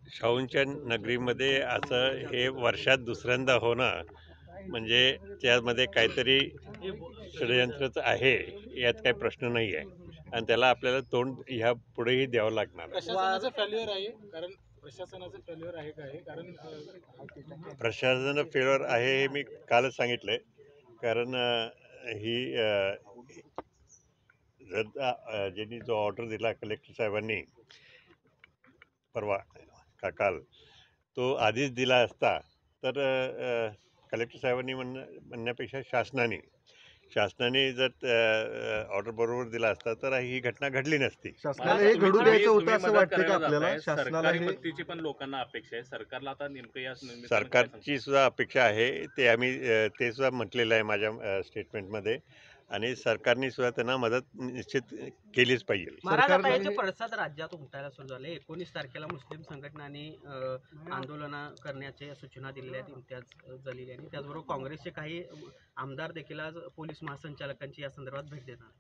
शाहूंच्या नगरीमध्ये असं हे वर्षात दुसऱ्यांदा होणं म्हणजे त्यामध्ये काहीतरी षडयंत्रच आहे, यात काही प्रश्न नाही आहे आणि त्याला आपल्याला तोंड ह्या पुढेही द्यावं लागणार. प्रशासनाचं फेल्युअर आहे कारण प्रशासनाचं फेल्युअर आहे काय कारण प्रशासन फेल्युअर आहे हे मी कालच सांगितलंय. कारण ही ज्यांनी जो ऑर्डर दिला कलेक्टर साहेबांनी परवा काल, तो आधीच दिला असता तर कलेक्टर साहेबांनी म्हणण्यापेक्षा शासनाने जर ऑर्डर बरोबर दिला असता तर ही घटना घडली नसती. शासनाला हे घडू द्यायचं होतं असं वाटतं का आपल्याला? शासनाला मदतीची पण लोकांना अपेक्षा आहे. सरकारला आता नेमकं या सरकारची सुद्धा अपेक्षा आहे, ते आम्ही ते सुद्धा म्हटलेलं आहे माझ्या स्टेटमेंटमध्ये, आणि सरकारने सुद्धा त्यांना मदत निश्चित केलीच पाहिजे. महाराज, पडसाद राज्यात उमटायला सुरू झाले. 19 तारखेला मुस्लिम संघटनांनी आंदोलन करण्याच्या सूचना दिलेल्या आहेत इम्तियाज जलील यांनी. त्याचबरोबर काँग्रेसचे काही आमदार देखील आज पोलीस महासंचालकांची या संदर्भात भेट देणार.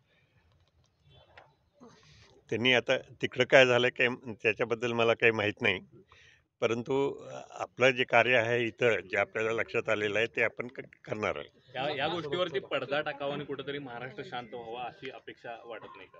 त्यांनी आता तिकडं काय झालं काय त्याच्याबद्दल मला काही माहीत नाही, परंतु आपलं जे कार्य आहे इथं जे आपल्याला लक्षात आलेलं आहे ते आपण करणार आहे. या गोष्टीवरती पडदा टाकावा आणि कुठेतरी महाराष्ट्र शांत व्हावा अशी अपेक्षा वाटत नाही का?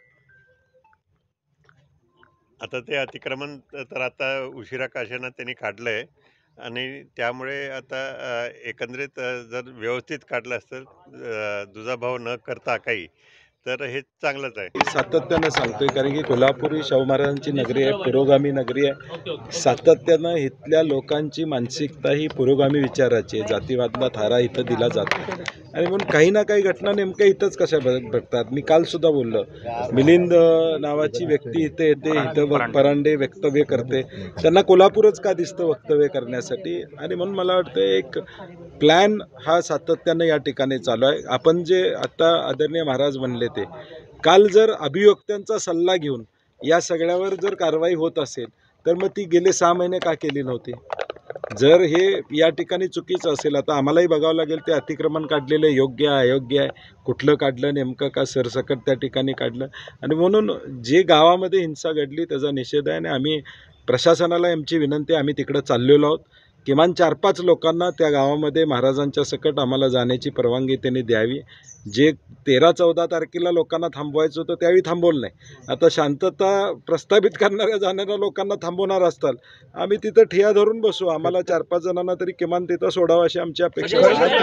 आता ते अतिक्रमण तर आता उशिरा काशानं त्यांनी काढलंय आणि त्यामुळे आता एकंदरीत जर व्यवस्थित काढलं असतं दुजाभाव न करता काही, तर हे चांगलंच आहे. सातत्यानं सांगतोय कारण की कोल्हापूर ही शाहू महाराजांची नगरी आहे, पुरोगामी नगरी आहे. सातत्यानं इथल्या लोकांची मानसिकता ही पुरोगामी विचाराची आहे. जातीवादला थारा इथं दिला जातो आणि म्हणून काही ना काही घटना नेमक्या इथंच कशा घडतात. मी काल सुद्धा बोललो, मिलिंद नावाची व्यक्ती इथे येते, इथं परांडे वक्तव्य करते, त्यांना कोल्हापूरच का दिसतं वक्तव्य करण्यासाठी. आणि म्हणून मला वाटतं एक प्लॅन हा सातत्यानं या ठिकाणी चालू आहे. आपण जे आता आदरणीय महाराज म्हणले ते काल जर अभियोक्त्यांचा सल्ला घेऊन या सगळ्यावर जर कारवाई होत असेल तर मग ती गेले 6 महिने का केली नव्हती? जर हे या ठिकाणी चुकीचं असेल, आता आम्हालाही बघावं लागेल ते अतिक्रमण काढलेलं योग्य आहे अयोग्य आहे, कुठलं काढलं नेमकं का सरसकट त्या ठिकाणी काढलं. आणि म्हणून जे गावामध्ये हिंसा घडली त्याचा निषेध आहे आणि आम्ही प्रशासनाला आमची विनंती आहे, आम्ही तिकडं चाललेलो आहोत. किमान 4-5 लोकांना त्या गावामध्ये महाराजांच्या सकट आम्हाला जाण्याची परवानगी त्यांनी द्यावी. जे 13-14 तारखेला लोकांना थांबवायचं होतं त्यावेळी थांबवलं नाही. आता शांतता प्रस्थापित करणाऱ्या जाणाऱ्या लोकांना थांबवणार असताल, आम्ही तिथं ठिया धरून बसू. आम्हाला 4-5 जणांना तरी किमान तिथं सोडावं अशी आमची अपेक्षा आहे.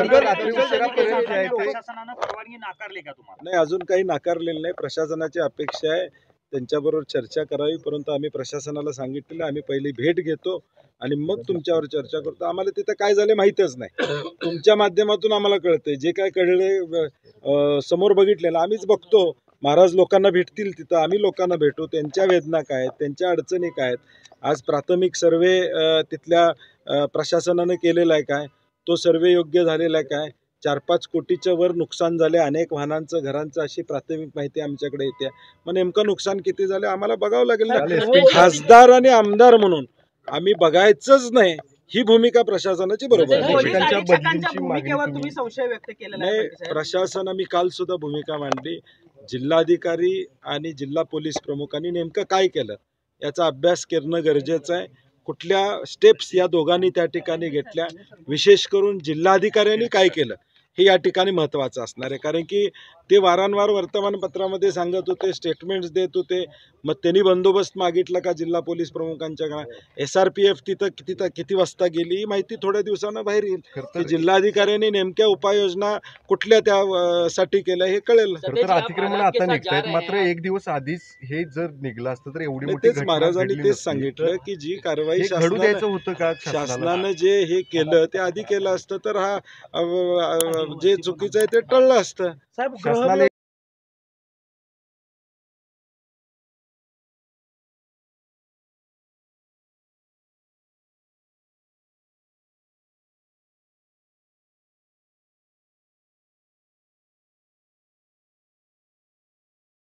नाही, अजून काही नाकारलेलं नाही. प्रशासनाची अपेक्षा आहे त्यांच्याबरोबर चर्चा करावी, परंतु आम्ही प्रशासनाला सांगितलेलं आम्ही पहिली भेट घेतो आणि मग तुमच्यावर चर्चा करतो. आम्हाला तिथं काय झाले माहीतच नाही, तुमच्या माध्यमातून आम्हाला कळतंय. जे काय कळले समोर बघितलेलं आम्हीच बघतो. महाराज लोकांना भेटतील तिथं, आम्ही लोकांना भेटू, त्यांच्या वेदना काय आहेत, त्यांच्या अडचणी काय आहेत. आज प्राथमिक सर्वे तिथल्या प्रशासनानं केलेला आहे काय, तो सर्वे योग्य झालेला आहे काय, 4-5 कोटीच्या वर नुकसान झाले, अनेक वाहनांचं घरांचं, अशी प्राथमिक माहिती आमच्याकडे येते. मग नेमकं नुकसान किती झाले आम्हाला बघावं लागेल. खासदार आणि आमदार म्हणून आम्ही बघायचंच नाही ही भूमिका प्रशासनाची बरोबर आहे. नाही, प्रशासन आम्ही काल सुद्धा भूमिका मांडली. जिल्हाधिकारी आणि जिल्हा पोलीस प्रमुखांनी नेमकं काय केलं याचा अभ्यास करणं गरजेचं आहे. कुठल्या स्टेप्स या दोघांनी त्या ठिकाणी घेतल्या, विशेष करून जिल्हाधिकाऱ्यांनी काय केलं हे या ठिकाणी महत्त्वाचं असणार आहे. कारण की ते वारंवार वर्तमानपत्रामध्ये सांगत होते, स्टेटमेंट्स देत होते. मग त्यांनी बंदोबस्त मागितला का जिल्हा पोलीस प्रमुखांच्या का? SRPF तिथं किती वाजता गेली ही माहिती थोड्या दिवसांना बाहेर येईल. जिल्हाधिकाऱ्यांनी नेमक्या उपाययोजना कुठल्या त्यासाठी केल्या हे कळेल. अतिक्रमण आता निघतायत, मात्र एक दिवस आधीच हे जर निघलं असतं तर एवढी मोठी तेच महाराजांनी तेच सांगितलं की जी कारवाई शासनानं जे हे केलं ते आधी केलं असतं तर हा जे चुकीचं आहे ते टळलं असतं.